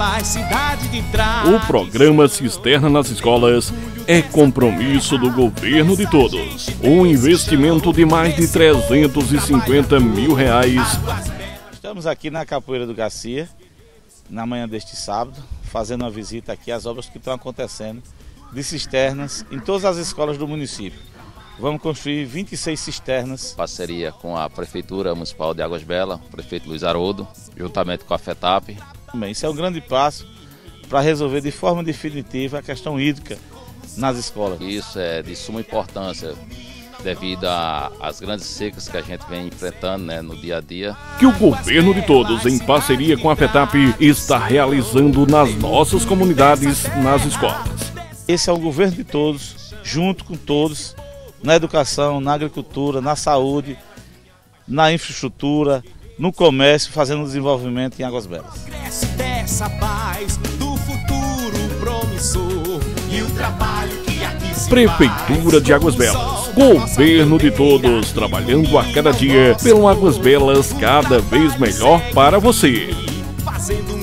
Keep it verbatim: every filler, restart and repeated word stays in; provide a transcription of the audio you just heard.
Belas, cidade de trás. O programa Cisterna nas Escolas é compromisso do governo de todos. Um investimento de mais de trezentos e cinquenta mil reais. Estamos aqui na Capoeira do Garcia, na manhã deste sábado, fazendo uma visita aqui às obras que estão acontecendo de cisternas em todas as escolas do município. Vamos construir vinte e seis cisternas. Parceria com a Prefeitura Municipal de Águas Belas, o prefeito Luiz Haroldo, juntamente com a FETAP. Isso é um grande passo para resolver de forma definitiva a questão hídrica nas escolas. Isso é de suma importância devido às grandes secas que a gente vem enfrentando, né, no dia a dia. Que o governo de todos, em parceria com a FETAP, está realizando nas nossas comunidades, nas escolas. Esse é um governo de todos, junto com todos, na educação, na agricultura, na saúde, na infraestrutura, no comércio, fazendo desenvolvimento em Águas Belas. Cresce dessa paz do futuro promissor e o trabalho que aqui se Prefeitura de Águas Belas, governo de todos, trabalhando a cada dia pelo Águas Belas cada vez melhor para você. fazendo